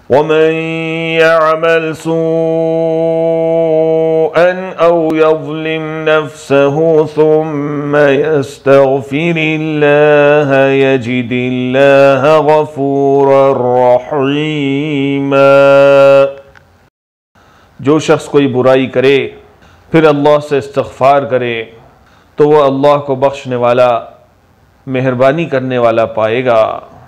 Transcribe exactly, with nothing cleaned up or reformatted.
वमन यअमल सूअन औ यज़लिम नफ्सहु सुम्मा यस्तग़फिरिल्लाह यजिदिल्लाह गफ़ूरर रहीमा। जो शख्स कोई बुराई करे फिर अल्लाह से इस्तिग़फ़ार करे तो वह अल्लाह को बख्शने वाला, मेहरबानी करने वाला पाएगा।